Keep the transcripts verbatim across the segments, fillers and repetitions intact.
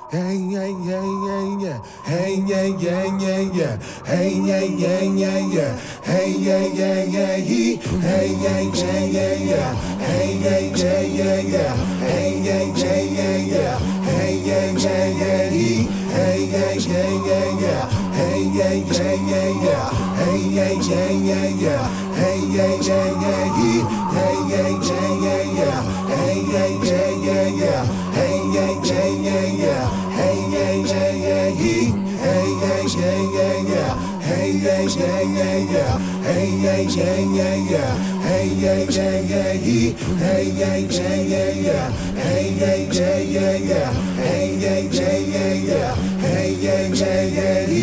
Hey, yeah, yeah, yeah, yeah. Hey, yeah, yeah, yeah, yeah. Hey, yeah, yeah, yeah, yeah. Hey, yeah, yeah, yeah, he. Hey, yeah, yeah, yeah, yeah. Hey, yeah, yeah, yeah, yeah. Hey, yeah, yeah, yeah, yeah. Hey, yeah, yeah, yeah, he. Hey, yeah, yeah, yeah, yeah. Hey, yeah, yeah, yeah, yeah. Hey, yeah, yeah, yeah, yeah. Hey, yeah, yeah, yeah, he. Hey, yeah, yeah, yeah, yeah. Hey, yeah, yeah, yeah, yeah. Hey, yeah, yeah, yeah, yeah. Hey, yeah, yeah, yeah, he. Hey, yeah, yeah, yeah, yeah. Hey, yeah, yeah, yeah, yeah. Hey, yeah, yeah, yeah, yeah. Hey, yeah, yeah, yeah, he. Hey, yeah, yeah, yeah, yeah. Hey, yeah, yeah, yeah, yeah. Hey, yeah, yeah, yeah, yeah. Hey, yeah, yeah, yeah, he.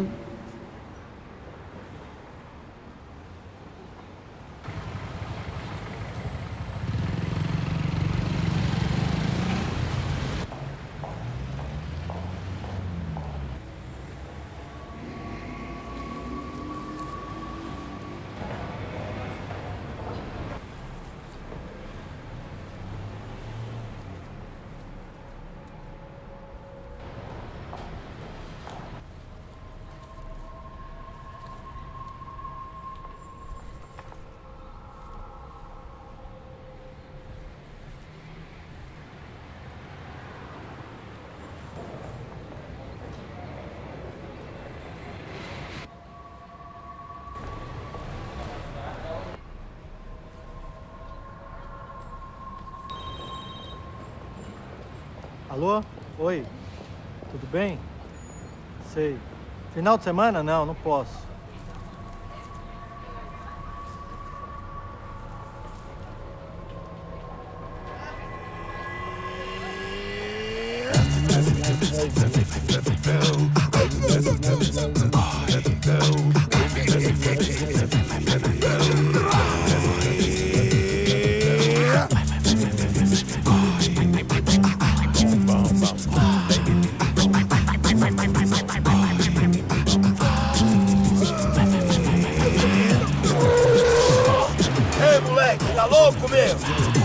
Alô? Oi? Tudo bem? Sei. Final de semana? Não, não posso. Tá louco, meu?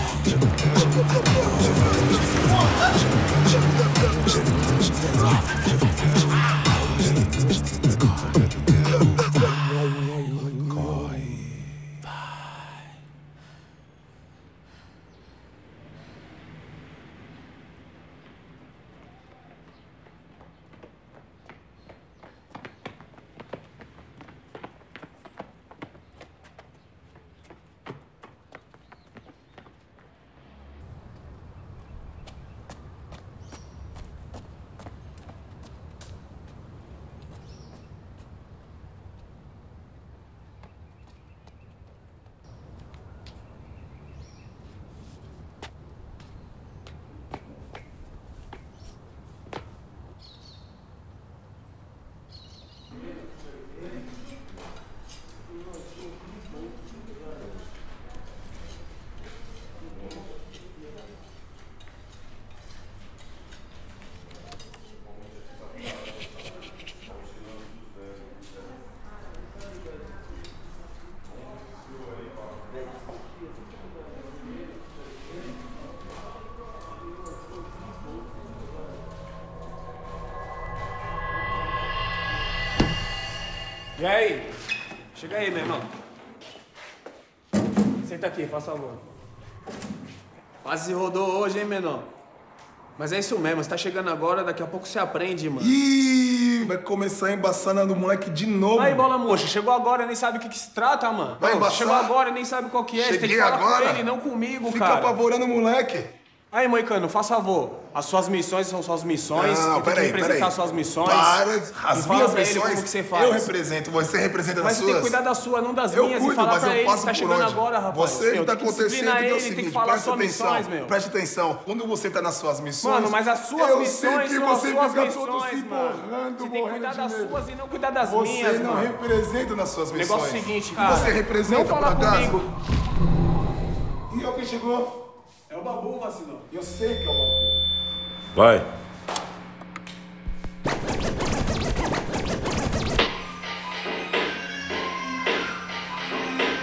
E aí? Chega aí, meu irmão. Senta aqui, faz favor. Quase se rodou hoje, hein, menor? Mas é isso mesmo, você tá chegando agora, daqui a pouco você aprende, mano. Ih, vai começar a embaçar do moleque de novo. Aí, bola murcha, chegou agora, nem sabe o que, que se trata, mano. Vai embaçar? Chegou agora, nem sabe qual que é. Cheguei você tem que falar agora? com ele, não comigo, Fica cara. Fica apavorando o moleque. Aí, Moicano, faz favor. As suas missões são suas missões. Não, você tem que representar as suas missões. Para, as minhas pra ele missões, como que você faz. eu represento, você representa mas das suas. Mas você tem que cuidar da sua, não das eu minhas. Cuido, e falar mas pra eu ele passo que tá por chegando onde? agora, rapaz. Você meu, que tá tem que acontecendo que é o ele, seguinte, tem que falar preste suas atenção, missões, meu. preste atenção. Quando você tá nas suas missões... Mano, mas as suas eu missões sei que são você as suas fica missões, todo se mano. borrando, Você tem que cuidar das suas e não cuidar das você minhas, Você não mano. representa nas suas missões. O negócio é o seguinte, o cara. Você representa, não fala por acaso? comigo. E é o que chegou? É o Babu, vacilão. Eu sei que é o Babu. Vai.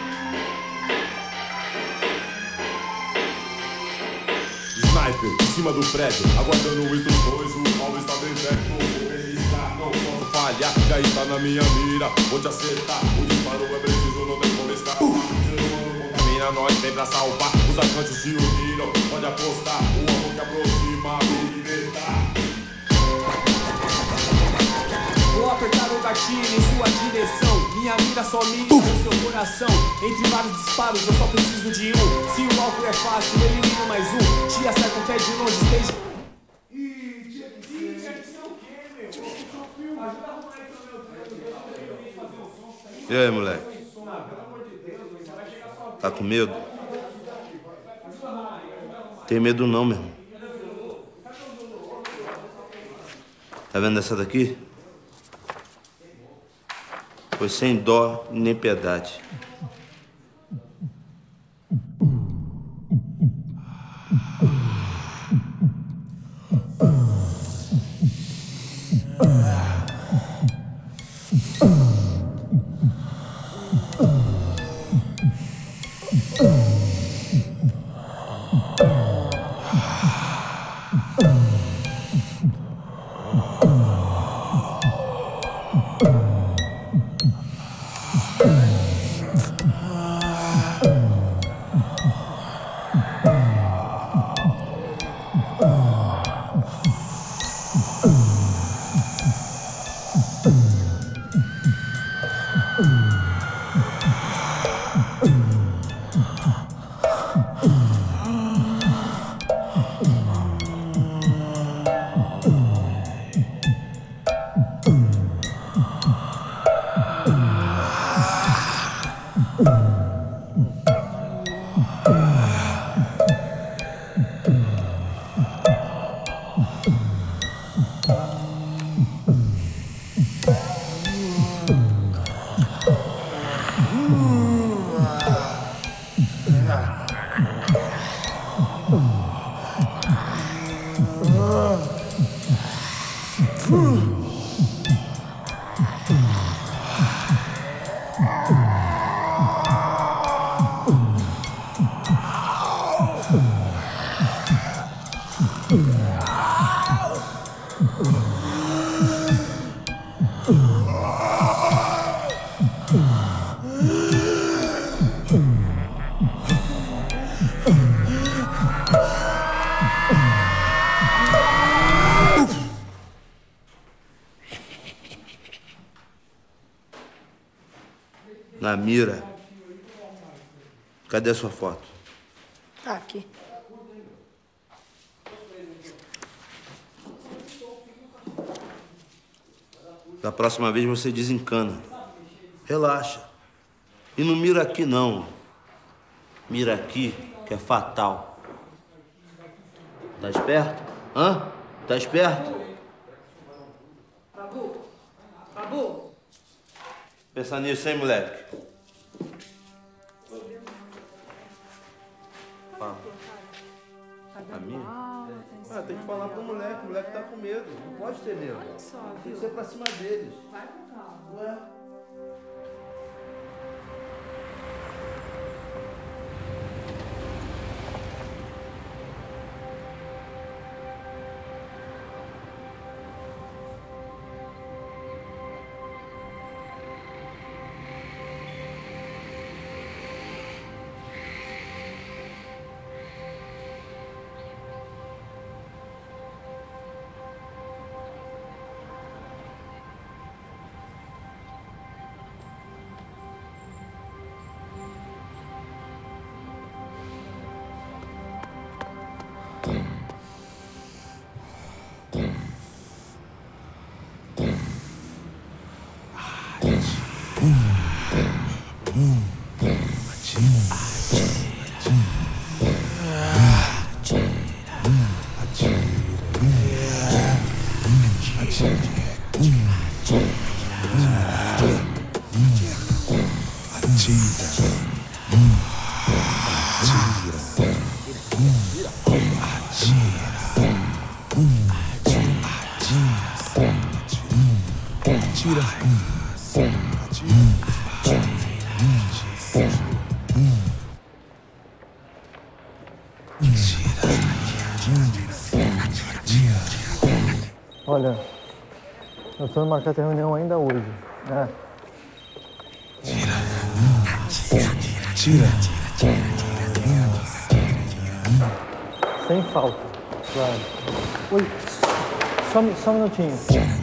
Sniper, em cima do prédio, aguardando instruções, o mal está bem perto. Vou registrar, não posso falhar, já está na minha mira. Vou te acertar, o disparo é preciso, não tem como escapar. O ser humano contamina, nós vem pra salvar. Os atlantes se uniram, pode apostar. O amor que aproxima, me libertar. Vou apertar o gatilho em sua direção. Minha mira só mira uh. no seu coração. Entre vários disparos eu só preciso de um. Se o alvo é fácil, eu elimino mais um. Te acerta até de longe, esteja... Ih, tinha que ser o quê, meu? Ajuda a arrumar aí também. E aí, moleque? Tá com medo? Tem medo não, meu irmão. Tá vendo essa daqui? Foi sem dó nem piedade. Na mira. Cadê a sua foto? Tá aqui. Da próxima vez você desencana. Relaxa. E não mira aqui, não. Mira aqui, que é fatal. Tá esperto? Hã? Tá esperto? Babu! Babu! Pensa nisso, hein, moleque? Fala. A minha? Ah, tem que falar pro moleque. O moleque tá com medo. Não pode ter medo. Olha só, tem viu? que ser pra cima deles. Vai com calma. Ué? Tira. Olha, nós precisamos marcar essa reunião ainda hoje, né? Tira, tira, tira, sem falta, claro. Oi, só, só um minutinho.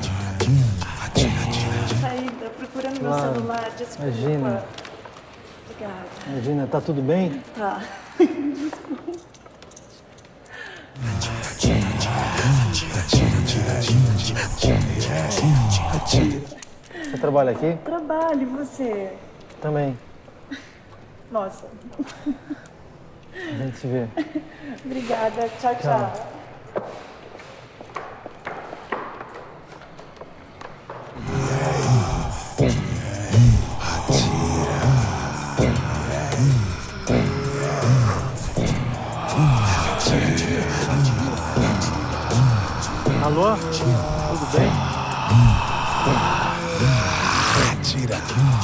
Saída, procurando meu Claro. celular, desculpa. Imagina. Obrigada. Imagina, tá tudo bem? Tá. Desculpa. Você trabalha aqui? Trabalho, e você? Também. Nossa. A gente se vê. Obrigada. Tchau, tchau. Alô? Tudo bem? tira.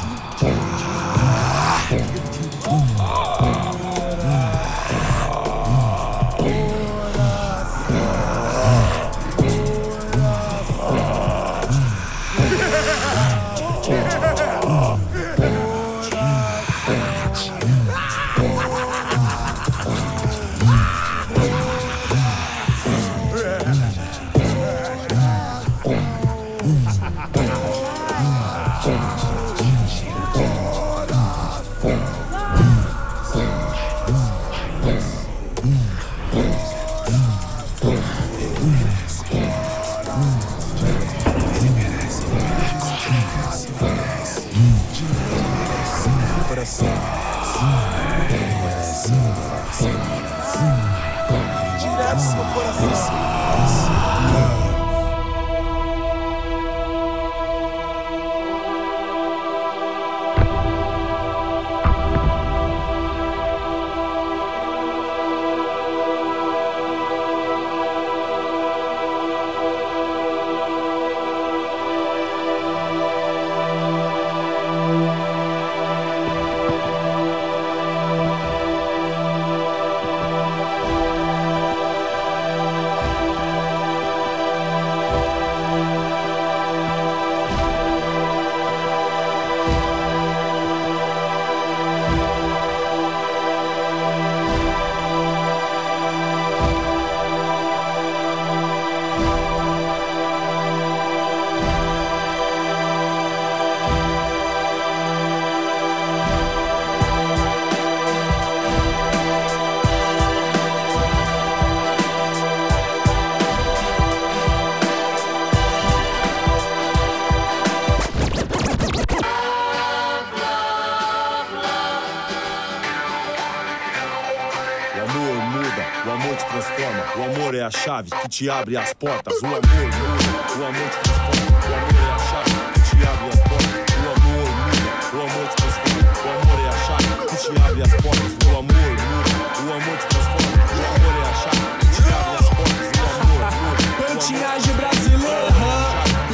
É a chave que te abre as portas. O amor muda, o amor te transforma. O amor é a chave que te abre as portas. O amor muda, o amor te transforma. O amor é a chave que te abre as portas. O amor muda, o amor te transforma. O amor é a chave que te abre as portas. O amor muda. Pantinagem brasileira.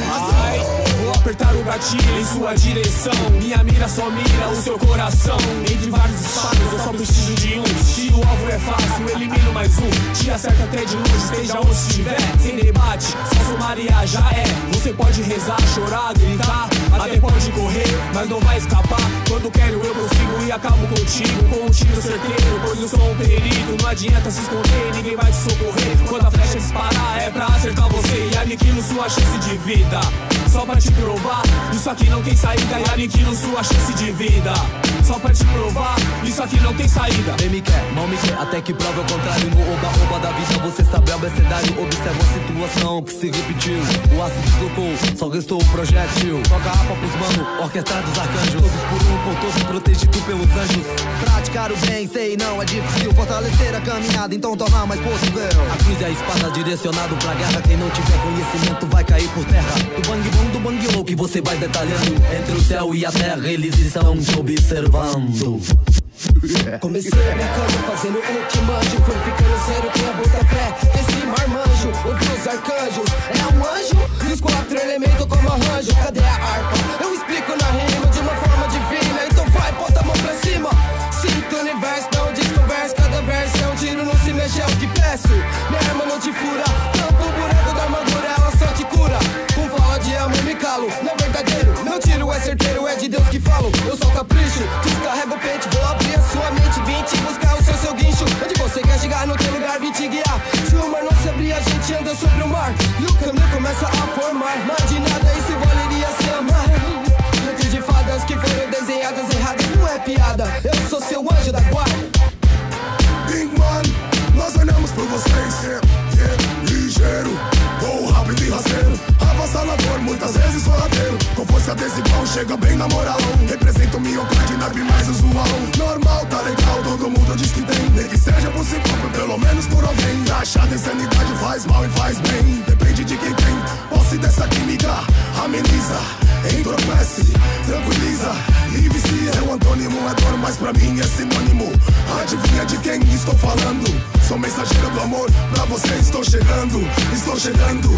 Vou apertar o gatilho em sua direção. Minha mira só mira o seu coração. Entre vários disparos eu só preciso de um. Se o alvo é fácil, elimino mais um. Te acerta até de longe, esteja onde estiver. Sem debate, só somaria já é. Você pode rezar, chorar, gritar, até pode correr, mas não vai escapar. Quando quero eu consigo e acabo contigo. Com um tiro certeiro, pois eu sou um perito. Não adianta se esconder, ninguém vai te socorrer. Quando a flecha disparar é pra acertar você. E aniquilo sua chance de vida. Só pra te provar, isso aqui não tem saída. E aniquilo sua chance de vida. Só pra te provar, isso aqui não tem saída. Bem me quer, mal me quer, até que prova o contrário. No oba-oba da vida você sabe o abecedário. Observa a situação que se repetiu. O aço deslocou, só restou o projétil. Toca a rapa pros mano, orquestra dos arcanjos. Todos por um, por todos protegidos pelos anjos. Praticar o bem, sei não é difícil. Fortalecer a caminhada, então tornar mais possível. A cruz e a espada direcionado pra guerra. Quem não tiver conhecimento vai cair por terra. Do bang bang, do bang low que você vai detalhando. Entre o céu e a terra eles estão te observando. Comecei brincando, fazendo o que manjo. Fui ficando sério, tenha muita fé. Esse marmanjo, ouvi os arcanjos. É um anjo, e os quatro elementos como arranjo. Cadê a harpa? Eu explico na rima de uma forma divina. Então vai, bota a mão pra cima. Sinto o universo, não desconversa. Cada verso é um tiro, não se mexe, é o que peço. Minha arma não te fura, tampa o buraco da armadura, ela só te cura. Essa desigual chega bem na moral. Represento o miocárdio, naipe mais usual. Normal, tá legal, todo mundo diz que tem. Nem que seja por si próprio, pelo menos por alguém. Achar insanidade faz mal e faz bem. Depende de quem tem posse dessa química. Ameniza, entorpece, tranquiliza e vicia. Seu antônimo é dor, mas pra mim é sinônimo. Adivinha de quem estou falando? Sou mensageiro do amor, pra você estou chegando, estou chegando.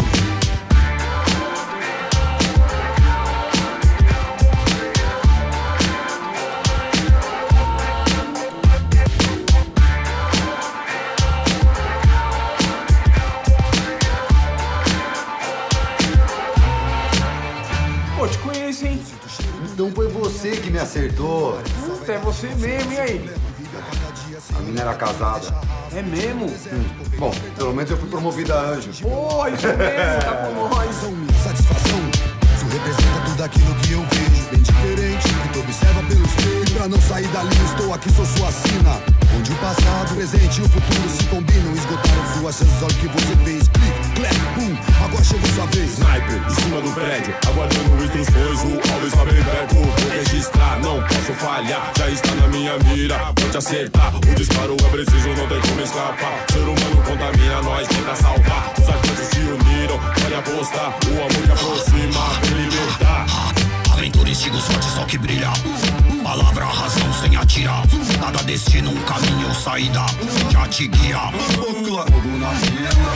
Pô, te conheço, hein? Então foi você que me acertou. Puta, é você mesmo, e aí? A mina era casada. É mesmo? Hum. Bom, pelo menos eu fui promovida a anjo. Pô, isso mesmo, tá com nós. Satisfação, isso representa tudo aquilo que eu vejo. Bem diferente do que tu observa pelo espelho. Pra não sair dali, eu estou aqui, sou sua sina. Onde o passado, o presente e o futuro se combinam. Esgotaram suas chances, olha o que você fez. Clique, clap, pum, agora chegou sua vez. Sniper em cima do prédio, aguardando instruções. O alvo está bem perto, vou registrar, não posso falhar. Já está na minha mira, pode acertar. O disparo é preciso, não tem como escapar. Ser humano contamina, nós tenta salvar. Os arcanjos se uniram, pode apostar. O amor que aproxima, vem libertar. Aventura, instinto, sorte, sol que brilha. Palavra, razão sem atirar. Cada destino, um caminho ou saída. Já te guia. Fogo na fila.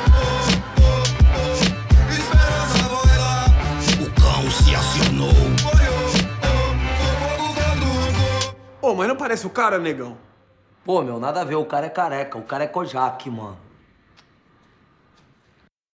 Esperança vai lá. O cão se acionou. Ô, mas não parece o cara, negão? Pô, meu, nada a ver. O cara é careca. O cara é Kojak, mano.